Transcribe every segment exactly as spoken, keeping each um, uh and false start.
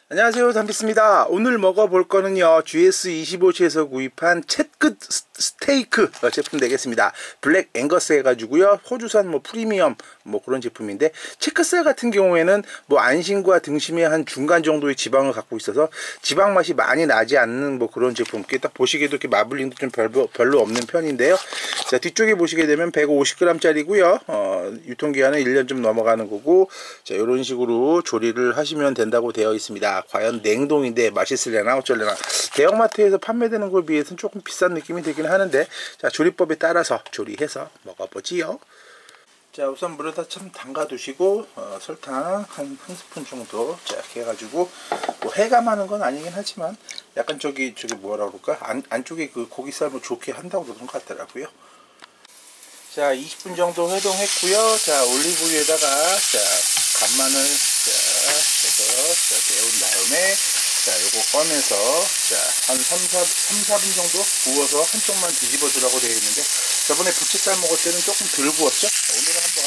안녕하세요, 담비스입니다. 오늘 먹어볼 거는요, 지에스 이십오시에서 구입한 채끝 스테이크 제품 되겠습니다. 블랙 앵거스 해가지고요, 호주산 뭐 프리미엄 뭐 그런 제품인데, 채끝살 같은 경우에는 뭐 안심과 등심의 한 중간 정도의 지방을 갖고 있어서 지방 맛이 많이 나지 않는 뭐 그런 제품. 이렇게 딱 보시기에도 이렇게 마블링도 좀 별로, 별로 없는 편인데요. 자, 뒤쪽에 보시게 되면 백오십 그램짜리고요, 어, 유통기한은 일 년 좀 넘어가는 거고, 자, 이런 식으로 조리를 하시면 된다고 되어 있습니다. 과연 냉동인데 맛있으려나 어쩌려나. 대형마트에서 판매되는 거에 비해서는 조금 비싼 느낌이 들긴 하는데, 자, 조리법에 따라서 조리해서 먹어보지요. 자, 우선 물에다 좀 담가 두시고, 어, 설탕 한, 한 스푼 정도 자, 이렇게 해가지고, 뭐 해감하는 건 아니긴 하지만 약간 저기 저기 뭐라 그럴까, 안, 안쪽에 그 고기살을 좋게 한다고 그러는 것 같더라고요. 자, 이십 분 정도 해동했고요. 자, 올리브유에다가 자, 간마늘 자, 해서 자, 데운 다음에 자, 요거 꺼내서 자, 한 삼, 사 분 정도 구워서 한쪽만 뒤집어 주라고 되어 있는데, 저번에 부채살 먹을 때는 조금 덜 구웠죠? 오늘은 한번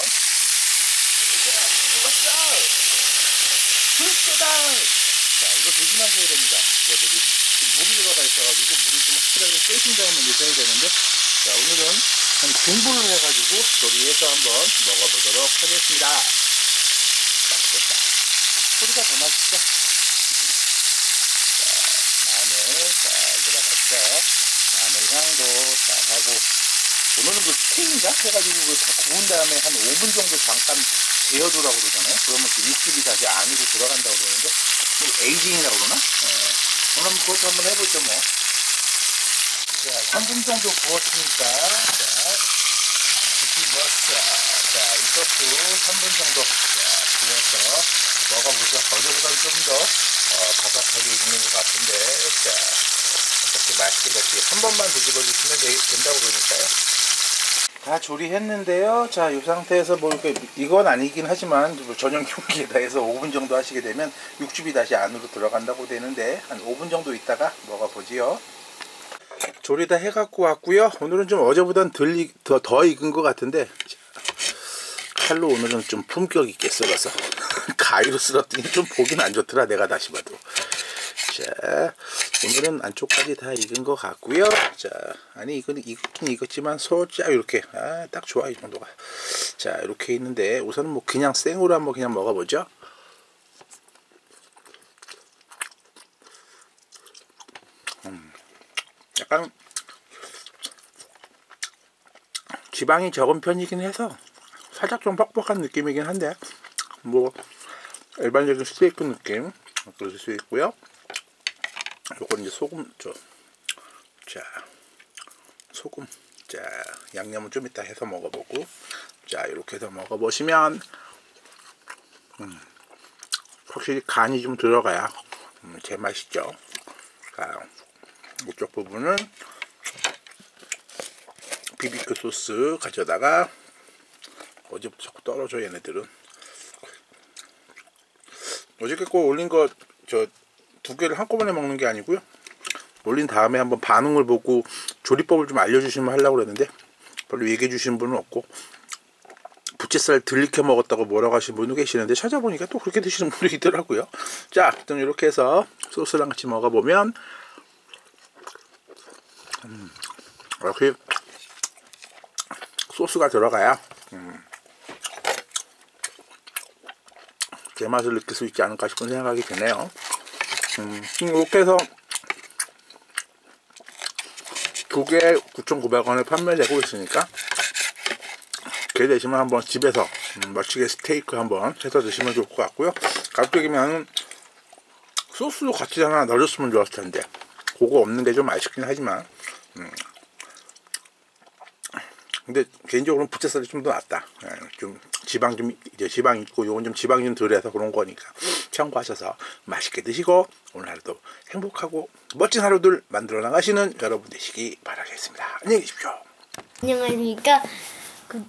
불새다! 자, 이거 조심하셔야 됩니다. 이거 저기 물이 들어가 있어가지고 물을 좀 확실하게 빼신 다음에 넣으셔야 되는데, 자, 오늘은 한 중불을 해가지고 조리해서 한번 먹어보도록 하겠습니다. 맛있겠다. 소리가 더 맛있죠? 자, 마늘 잘 들어갔죠? 마늘 향도 잘 하고, 오늘은 그 스테인가 해가지고 그 다 구운 다음에 한 오 분 정도 잠깐 재워두라고 그러잖아요. 그러면 그 육즙이 다시 안으로 들어간다고 그러는데, 뭐 에이징이라고 그러나? 네. 오늘 그것도 한번 해보죠 뭐. 자, 삼 분 정도 구웠으니까, 자, 뒤집었어. 자, 이 소스 삼 분 정도 자, 구워서 먹어보죠. 어제보다는 좀 더 어, 바삭하게 익는 것 같은데, 자, 어떻게 맛있게 먹지? 한 번만 뒤집어 주시면 되, 된다고 그러니까요. 다 조리했는데요. 자, 이 상태에서 뭐 이렇게, 이건 아니긴 하지만 전용 용기에다 해서 오 분 정도 하시게 되면 육즙이 다시 안으로 들어간다고 되는데, 한 오 분 정도 있다가 먹어보지요. 조리 다 해갖고 왔고요. 오늘은 좀 어제보단 덜, 더, 더 익은 것 같은데, 칼로 오늘은 좀 품격 있게 썰어서 가위로 썰었더니 좀 보긴 안 좋더라, 내가 다시 봐도. 자, 오늘은 안쪽까지 다 익은 것 같고요. 자, 아니 이건 익긴 익었지만 살짝 이렇게, 아, 딱 좋아, 이 정도가. 자, 이렇게 있는데 우선은 뭐 그냥 생으로 한번 그냥 먹어보죠. 음, 약간 지방이 적은 편이긴 해서 살짝 좀 뻑뻑한 느낌이긴 한데, 뭐 일반적인 스테이크 느낌 그럴 수 있고요. 요건 이제 소금, 저, 자, 소금, 자, 양념은 좀 이따 해서 먹어보고, 자, 이렇게 해서 먹어보시면, 음, 확실히 간이 좀 들어가야 음, 제맛이죠. 자, 이쪽 부분은 비비큐 소스 가져다가, 어제부터 자꾸 떨어져 얘네들은. 어저께 거 올린 거 저 두 개를 한꺼번에 먹는 게 아니고요, 올린 다음에 한번 반응을 보고 조리법을 좀 알려주시면 하려고 그랬는데 별로 얘기해 주시는 분은 없고, 부채살 덜 익혀 먹었다고 뭐라고 하시는 분도 계시는데 찾아보니까 또 그렇게 드시는 분도 있더라고요. 자, 일단 이렇게 해서 소스랑 같이 먹어보면, 음, 이렇게 소스가 들어가야 음, 제 맛을 느낄 수 있지 않을까 싶은 생각이 드네요. 음, 이렇게 해서 두 개에 구천구백 원에 판매되고 있으니까, 그 대신에 한번 집에서 음, 멋지게 스테이크 한번 해서 드시면 좋을 것 같고요. 가급적이면 소스도 같이 하나 넣어줬으면 좋았을 텐데, 그거 없는 게 좀 아쉽긴 하지만, 음, 근데 개인적으로는 부채살이 좀 더 낫다. 예, 좀 지방 좀 이제 지방 있고 요건 좀 지방이 좀 덜해서 그런 거니까 참고하셔서 맛있게 드시고 오늘 하루도 행복하고 멋진 하루들 만들어 나가시는 여러분 되시기 바라겠습니다. 안녕히 계십시오. 안녕하십니까. 구,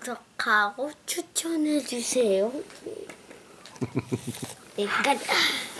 구독하고 추천해 주세요. 내가